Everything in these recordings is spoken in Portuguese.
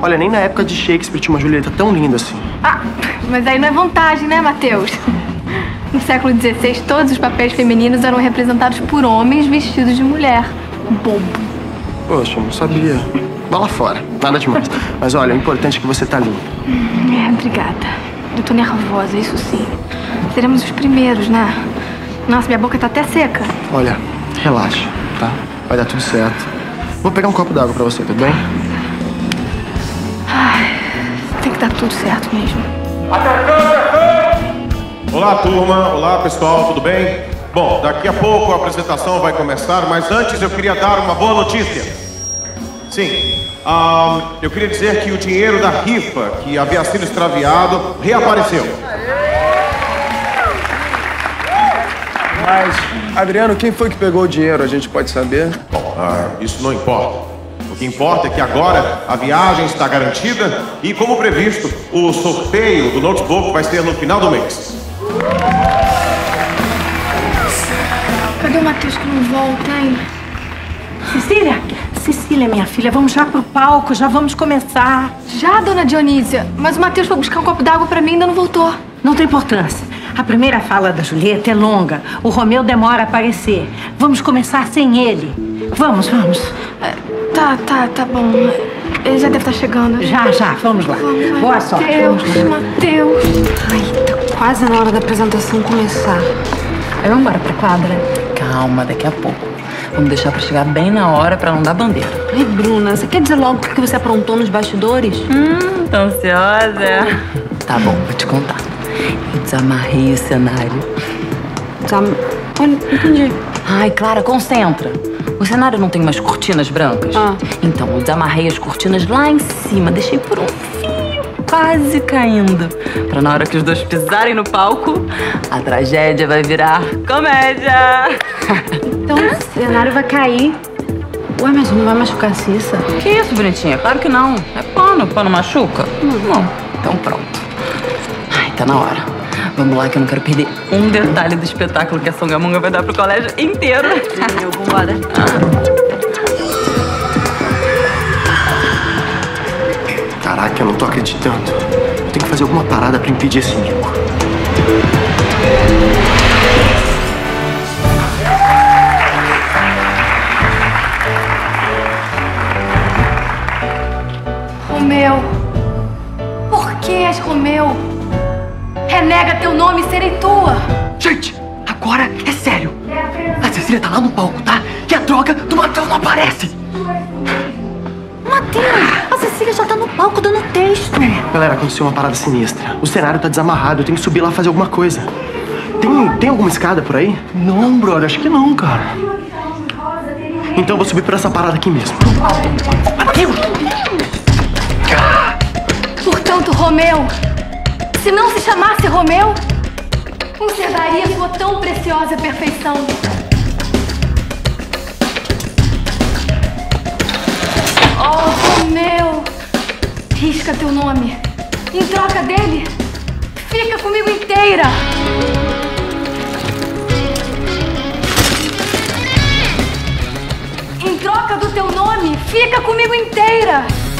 Olha, nem na época de Shakespeare tinha uma Julieta tão linda assim. Ah, mas aí não é vantagem, né, Matheus? No século XVI, todos os papéis femininos eram representados por homens vestidos de mulher. Bobo. Poxa, não sabia. Bola fora, nada demais. Mas olha, o importante é que você tá linda. Obrigada. Eu tô nervosa, isso sim. Seremos os primeiros, né? Nossa, minha boca tá até seca. Olha, relaxa, tá? Vai dar tudo certo. Vou pegar um copo d'água pra você, tudo bem? Ai, tem que dar tudo certo mesmo. Olá, turma. Olá, pessoal. Tudo bem? Bom, daqui a pouco a apresentação vai começar, mas antes eu queria dar uma boa notícia. Sim, eu queria dizer que o dinheiro da rifa, que havia sido extraviado, reapareceu. Mas, Adriano, quem foi que pegou o dinheiro? A gente pode saber? Bom, isso não importa. O que importa é que agora a viagem está garantida e, como previsto, o sorteio do notebook vai ser no final do mês. Cadê o Matheus que não volta, hein? Cecília? Cecília, minha filha, vamos já pro palco, já vamos começar. Já, dona Dionísia? Mas o Matheus foi buscar um copo d'água pra mim e ainda não voltou. Não tem importância. A primeira fala da Julieta é longa. O Romeu demora a aparecer. Vamos começar sem ele. Vamos. Tá bom. Ele já deve estar chegando. Já. Vamos lá. Boa sorte. Matheus. Ai, tá quase na hora da apresentação começar. Aí vamos embora pra quadra. Calma, daqui a pouco. Vamos deixar pra chegar bem na hora pra não dar bandeira. Ai, Bruna, você quer dizer logo o que você aprontou nos bastidores? Tô ansiosa. Tá bom, vou te contar. Eu desamarrei o cenário. Olha, entendi. Ai, Clara, concentra. O cenário não tem umas cortinas brancas? Então, eu desamarrei as cortinas lá em cima, deixei por um fio, quase caindo. Pra na hora que os dois pisarem no palco, a tragédia vai virar comédia. Então o cenário vai cair. Ué, mas não vai machucar a Cissa? Que isso, bonitinha? Claro que não. É pano. Pano machuca? Não. Então pronto. Ai, tá na hora. Vamos lá que eu não quero perder um detalhe do espetáculo que a Songamonga vai dar pro colégio inteiro. Vambora. Caraca, eu não tô acreditando. Eu tenho que fazer alguma parada pra impedir esse mico. Romeu. Por que és Romeu? Renega teu nome e serei tua. Gente, agora é sério. A Cecília tá lá no palco, tá? E a droga do Matheus não aparece. Matheus, a Cecília já tá no palco dando texto. Galera, aconteceu uma parada sinistra. O cenário tá desamarrado, eu tenho que subir lá fazer alguma coisa. Tem alguma escada por aí? Não, brother, acho que não, cara. Então eu vou subir por essa parada aqui mesmo. Matheus! Portanto, Romeu, se não se chamasse Romeu, conservaria sua tão preciosa perfeição. Oh, Romeu, risca teu nome. Em troca dele, fica comigo inteira. Em troca do teu nome, fica comigo inteira.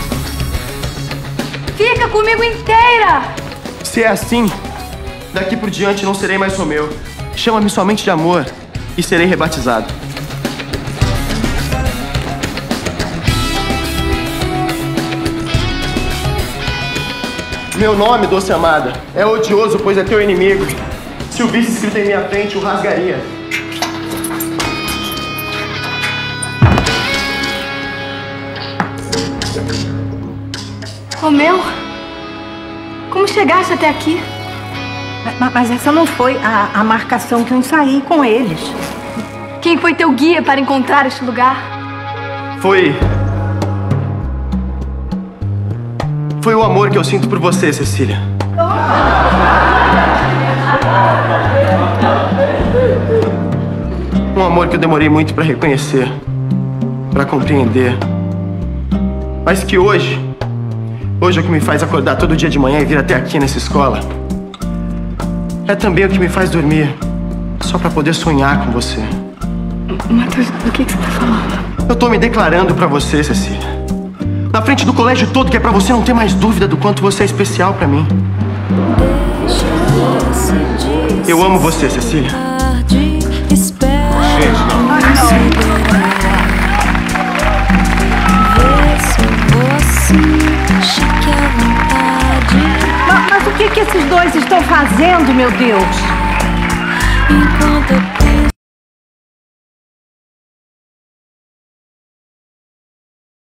Fica comigo inteira. Se é assim, daqui por diante não serei mais Romeu. Chama-me somente de amor e serei rebatizado. Meu nome, doce amada, é odioso, pois é teu inimigo. Se o visse escrito em minha frente, o rasgaria. Romeu, como chegaste até aqui? Mas essa não foi a marcação que eu ensaiei com eles. Quem foi teu guia para encontrar este lugar? Foi o amor que eu sinto por você, Cecília. Um amor que eu demorei muito para reconhecer, para compreender. Mas que hoje é o que me faz acordar todo dia de manhã e vir até aqui nessa escola. É também o que me faz dormir, só para poder sonhar com você. Matheus, do que você tá falando? Eu tô me declarando pra você, Cecília. Na frente do colégio todo, que é pra você não ter mais dúvida do quanto você é especial pra mim. Eu amo você, Cecília. Gente, não. Mas o que esses dois estão fazendo, meu Deus? Enquanto